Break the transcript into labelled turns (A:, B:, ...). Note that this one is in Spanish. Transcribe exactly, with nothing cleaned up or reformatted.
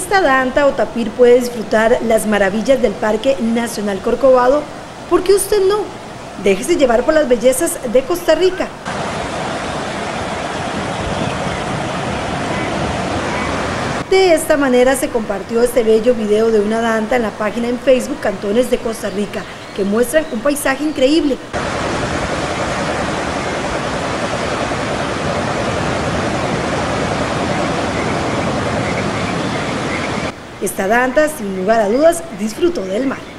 A: esta danta o tapir puede disfrutar las maravillas del Parque Nacional Corcovado, ¿por qué usted no? Déjese llevar por las bellezas de Costa Rica. De esta manera se compartió este bello video de una danta en la página en Facebook Cantones de Costa Rica, que muestran un paisaje increíble. Esta danta, sin lugar a dudas, disfrutó del mar.